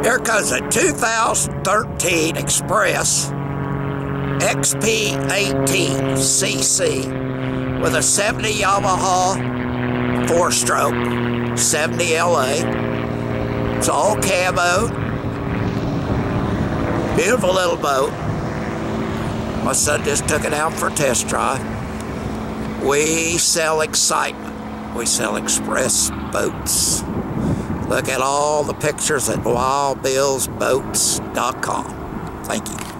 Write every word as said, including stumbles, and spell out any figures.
Here comes a two thousand thirteen Xpress X P eighteen C C with a seventy Yamaha four-stroke, seventy L A. It's all camo. Beautiful little boat. My son just took it out for a test drive. We sell excitement. We sell Xpress boats. Look at all the pictures at wild bills boats dot com. Thank you.